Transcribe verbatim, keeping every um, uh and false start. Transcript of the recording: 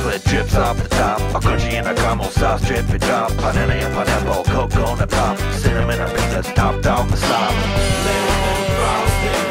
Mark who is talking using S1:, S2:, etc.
S1: chocolate drips off the top. A crunchy and a caramel sauce dripping drop. Banana and pineapple, cocoa on the top. Cinnamon and peanuts topped off the top. Lemon frosting.